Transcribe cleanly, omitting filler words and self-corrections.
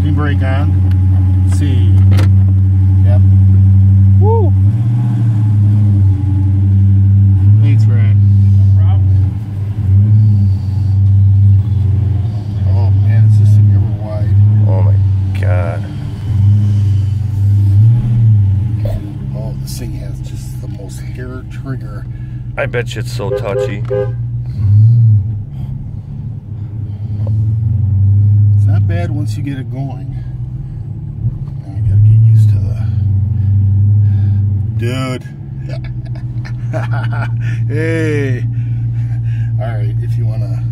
parking brake on. Let's see. Yep. Woo! Thanks, Brad. No problem. Oh man, is this thing ever wide? Oh my God. Oh, this thing has just the most hair trigger. I bet you it's so touchy. It's not bad once you get it going. Now I gotta get used to the... Dude. Hey. Alright, if you wanna